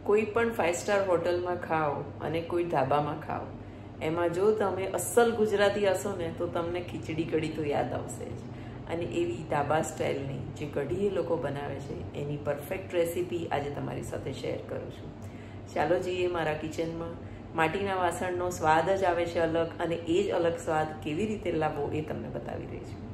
કોઈ પણ 5 સ્ટાર હોટલમાં ખાઓ અને કોઈ ઢાબામાં ખાઓ, એમાં જો તમે અસલ ગુજરાતી હશો ને તો તમને ખીચડી કઢી તો યાદ આવશે જ. અને એવી ઢાબા સ્ટાઇલની જે કઢી એ લોકો બનાવે છે એની પરફેક્ટ રેસીપી આજે તમારી સાથે શેર કરું છું. ચાલો જઈએ મારા કિચનમાં. માટીના વાસણનો સ્વાદ જ આવે છે અલગ, અને એ જ અલગ સ્વાદ કેવી રીતે લાવવો એ તમને બતાવી રહી છું.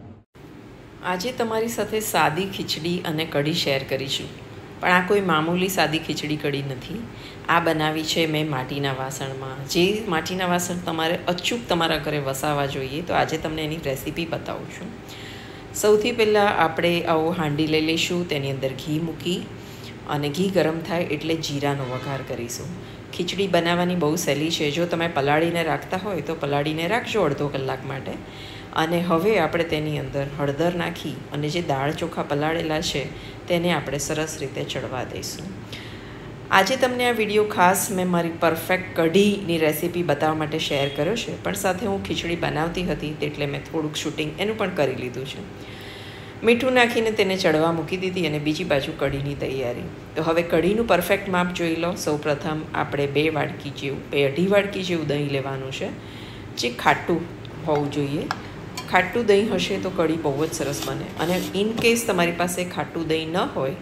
આજે તમારી સાથે સાદી ખીચડી અને કઢી શેર કરીશું, પણ આ કોઈ મામૂલી સાદી ખીચડી કઢી નથી. આ બનાવી છે મેં માટીના વાસણમાં. જે માટીના વાસણ તમારે અચૂક તમારા ઘરે વસાવવા જોઈએ, તો આજે તમને એની રેસીપી બતાવું છું. સૌથી પહેલાં આપણે આવો હાંડી લઈ લઈશું, તેની અંદર ઘી મૂકી અને ઘી ગરમ થાય એટલે જીરાનો વઘાર કરીશું. ખીચડી બનાવવાની બહુ સહેલી છે. જો તમે પલાળીને રાખતા હોય તો પલાળીને રાખજો અડધો કલાક માટે. અને હવે આપણે તેની અંદર હળદર નાખી અને જે દાળ ચોખા પલાળેલા છે તેને આપણે સરસ રીતે ચડવા દઈશું. આજે તમને આ વિડીયો ખાસ મેં મારી પરફેક્ટ કઢીની રેસીપી બતાવવા માટે શેર કર્યો છે, પણ સાથે હું ખીચડી બનાવતી હતી એટલે મેં થોડુંક શૂટિંગ એનું પણ કરી લીધું છે. મીઠું નાખીને તેને ચડવા મૂકી દીધી અને બીજી બાજુ કઢીની તૈયારી. તો હવે કઢીનું પરફેક્ટ માપ જોઈ લો. સૌપ્રથમ આપણે 2 વાડકી જેવું, 2-2.5 વાડકી જેવું દહીં લેવાનું છે, જે ખાટું હોવું જોઈએ. ખાટું દહીં હશે તો કઢી બહુ જ સરસ બને. અને ઇન કેસ તમારી પાસે ખાટું દહીં ન હોય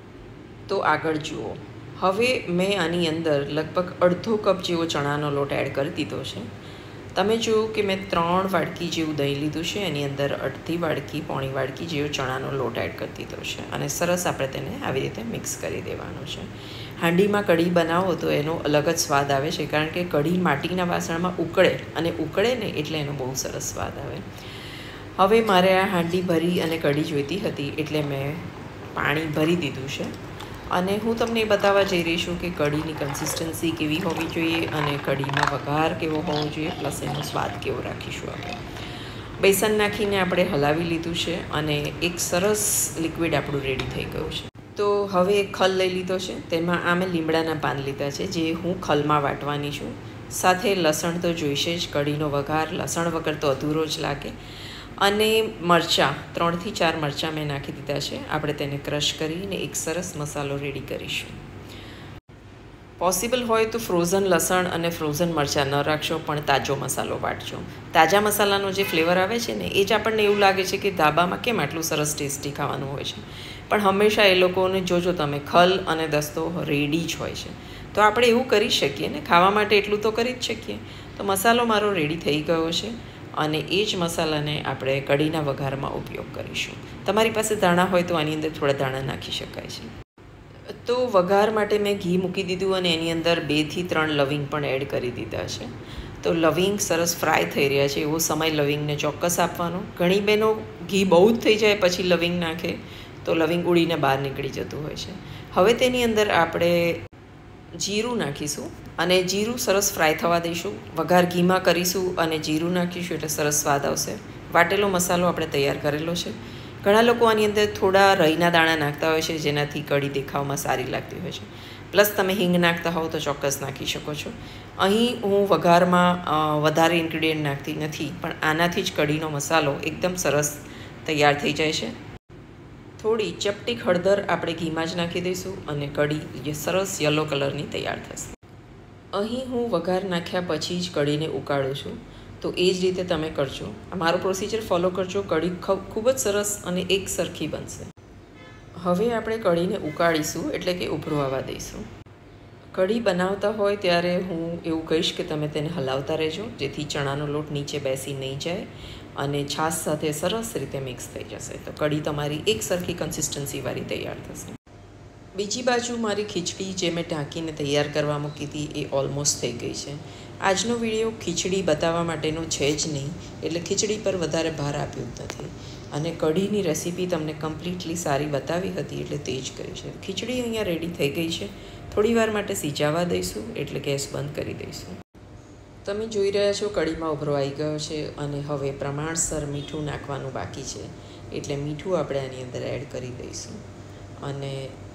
તો આગળ જુઓ. હવે મેં આની અંદર લગભગ અડધો કપ જેવો ચણાનો લોટ એડ કરી દીધો છે. તમે જુઓ કે મેં 3 વાડકી જેવું દહીં લીધું છે, એની અંદર અડધી વાડકી, પોણી વાડકી જેવો ચણાનો લોટ એડ કરી દીધો છે. અને સરસ આપણે તેને આવી રીતે મિક્સ કરી દેવાનું છે. હાંડીમાં કઢી બનાવો તો એનો અલગ જ સ્વાદ આવે છે, કારણ કે કઢી માટીના વાસણમાં ઉકળે, અને ઉકળે ને એટલે એનો બહુ સરસ સ્વાદ આવે. હવે મારે આ હાંડી ભરી અને કઢી જોઈતી હતી એટલે મેં પાણી ભરી દીધું છે. અને હું તમને એ બતાવવા જઈ રહી છું કે કઢીની કન્સિસ્ટન્સી કેવી હોવી જોઈએ અને કઢીમાં વઘાર કેવો હોવો જોઈએ, પ્લસ એનો સ્વાદ કેવો રાખીશું આપણે. બેસન નાખીને આપણે હલાવી લીધું છે અને એક સરસ લિક્વિડ આપણું રેડી થઈ ગયું છે. તો હવે એક ખલ લઈ લીધો છે, તેમાં આ મેં લીમડાના પાન લીધા છે, જે હું ખલમાં વાટવાની છું. સાથે લસણ તો જોઈશે જ. કઢીનો વઘાર લસણ વગર તો અધૂરો જ લાગે. અને મરચાં 3 થી 4 મરચાં મેં નાખી દીધા છે. આપણે તેને ક્રશ કરીને એક સરસ મસાલો રેડી કરીશું. પોસિબલ હોય તો ફ્રોઝન લસણ અને ફ્રોઝન મરચાં ન રાખશો, પણ તાજો મસાલો વાટજો. તાજા મસાલાનો જે ફ્લેવર આવે છે ને, એ જ આપણને એવું લાગે છે કે ધાબામાં કેમ આટલું સરસ ટેસ્ટી ખાવાનું હોય છે. પણ હંમેશા એ લોકોને જોજો તમે, ખલ અને દસ્તો રેડી જ હોય છે. તો આપણે એવું કરી શકીએ ને, ખાવા માટે એટલું તો કરી જ શકીએ. તો મસાલો મારો રેડી થઈ ગયો છે અને એ જ મસાલાને આપણે કઢીના વઘારમાં ઉપયોગ કરીશું. તમારી પાસે ધાણા હોય તો આની અંદર થોડા ધાણા નાખી શકાય છે. તો વઘાર માટે મેં ઘી મૂકી દીધું અને એની અંદર 2 થી 3 લવિંગ પણ એડ કરી દીધા છે. તો લવિંગ સરસ ફ્રાય થઈ રહ્યા છે, એવો સમય લવિંગને ચોક્કસ આપવાનો. ઘણી બહેનો ઘી બહુ જ થઈ જાય પછી લવિંગ નાખે તો લવિંગ ઉડીને બહાર નીકળી જતું હોય છે. હવે તેની અંદર આપણે જીરું નાખીશું અને જીરું સરસ ફ્રાય થવા દઈશું. વઘાર ઘીમાં કરીશું અને જીરું નાખીશું એટલે સરસ સ્વાદ આવશે. વાટેલો મસાલો આપણે તૈયાર કરેલો છે. ઘણા લોકો આની અંદર થોડા રઈના દાણા નાખતા હોય છે, જેનાથી કઢી દેખાવમાં સારી લાગતી હોય છે. પ્લસ તમે હિંગ નાખતા હોવ તો ચોક્કસ નાખી શકો છો. અહીં હું વઘારમાં વધારે ઇન્ગ્રીડિયન્ટ નાખતી નથી, પણ આનાથી જ કઢીનો મસાલો એકદમ સરસ તૈયાર થઈ જાય છે. થોડી ચપટીક હળદર આપણે ઘીમાં જ નાખી દઈશું અને કઢી સરસ યલો કલરની તૈયાર થશે. અહીં હું વઘાર નાખ્યા પછી જ કઢીને ઉકાળું છું, તો એ જ રીતે તમે કરજો. મારો પ્રોસિજર ફોલો કરજો. કઢી ખૂબ જ સરસ અને એક સરખી બનશે. હવે આપણે કઢીને ઉકાળીશું, એટલે કે ઉભરો આવવા દઈશું. કઢી બનાવતા હોય ત્યારે હું એવું કહીશ કે તમે તેને હલાવતા રહેજો, જેથી ચણાનો લોટ નીચે બેસી નહીં જાય અને છાશ સાથે સરસ રીતે મિક્સ થઈ જશે. તો કઢી તમારી એક સરખી કન્સિસ્ટન્સીવાળી તૈયાર થશે. બીજી બાજુ મારી ખીચડી જે મેં ઢાંકીને તૈયાર કરવા મૂકી હતી એ ઓલમોસ્ટ થઈ ગઈ છે. આજનો વિડીયો ખીચડી બતાવવા માટેનો છે જ નહીં, એટલે ખીચડી પર વધારે ભાર આપ્યો જ નથી. અને કઢીની રેસીપી તમને કમ્પ્લીટલી સારી બતાવી હતી એટલે તે જ કરી છે. ખીચડી અહીંયા રેડી થઈ ગઈ છે. થોડી વાર માટે સિજાવા દઈશું, એટલે ગેસ બંધ કરી દઈશું. તમે જોઈ રહ્યા છો કઢીમાં ઉભરો આવી ગયો છે અને હવે પ્રમાણસર મીઠું નાખવાનું બાકી છે, એટલે મીઠું આપણે આની અંદર એડ કરી દઈશું. અને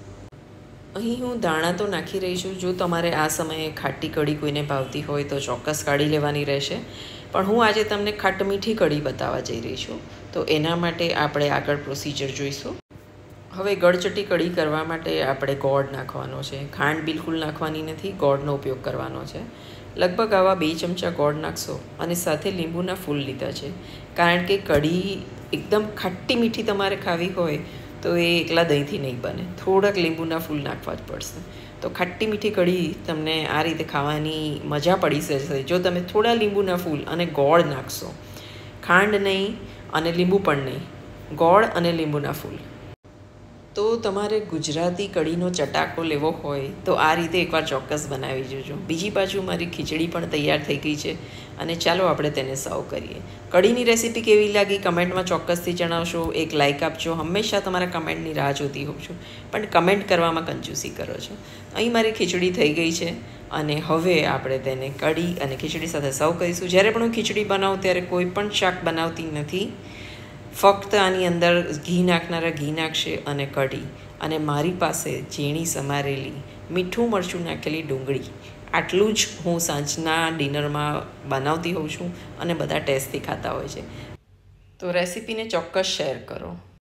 અહીં હું દાણા તો નાખી રહી છું. જો તમારે આ સમયે ખાટી કઢી કોઈને ભાવતી હોય તો ચોક્કસ કાઢી લેવાની રહેશે, પણ હું આજે તમને ખાટ મીઠી કઢી બતાવવા જઈ રહી છું, તો એના માટે આપણે આગળ પ્રોસિજર જોઈશું. હવે ગળચટી કઢી કરવા માટે આપણે ગોળ નાખવાનો છે. ખાંડ બિલકુલ નાખવાની નથી, ગોળનો ઉપયોગ કરવાનો છે. લગભગ આવા 2 ચમચા ગોળ નાખશો અને સાથે લીંબુના ફૂલ લીધા છે. કારણ કે કઢી એકદમ ખાટી મીઠી તમારે ખાવી હોય તો એ એકલા દહીંથી નહીં બને, થોડાક લીંબુના ફૂલ નાખવા જ પડશે. તો ખાટી મીઠી કઢી તમને આ રીતે ખાવાની મજા પડી જશે જો તમે થોડા લીંબુના ફૂલ અને ગોળ નાખશો. ખાંડ નહીં અને લીંબુ પણ નહીં, ગોળ અને લીંબુના ફૂલ. તો તમારે ગુજરાતી કઢીનો ચટાકો લેવો હોય તો આ રીતે એકવાર ચોક્કસ બનાવી જોજો. બીજી બાજુ મારી ખીચડી પણ તૈયાર થઈ ગઈ છે અને ચાલો આપણે તેને સર્વ કરીએ. કઢીની રેસીપી કેવી લાગી કમેન્ટમાં ચોક્કસથી જણાવશો. એક લાઇક આપજો. હંમેશા તમારા કમેન્ટની રાહ જોતી હોઉં છું, પણ કમેન્ટ કરવામાં કંજૂસી કરો છો. અહીં મારી ખીચડી થઈ ગઈ છે અને હવે આપણે તેને કઢી અને ખીચડી સાથે સર્વ કરીશું. જ્યારે પણ હું ખીચડી બનાવું ત્યારે કોઈ પણ શાક બનાવતી નથી, ફક્ત આની અંદર ઘી નાખનારા ઘી નાખશે અને કઢી, અને મારી પાસે ઝીણી સમારેલી મીઠું મરચું નાખેલી ડુંગળી. આટલું જ હું સાંજના ડિનરમાં બનાવતી હોઉં છું અને બધા ટેસ્ટથી ખાતા હોય છે. તો રેસીપીને ચોક્કસ શેર કરો.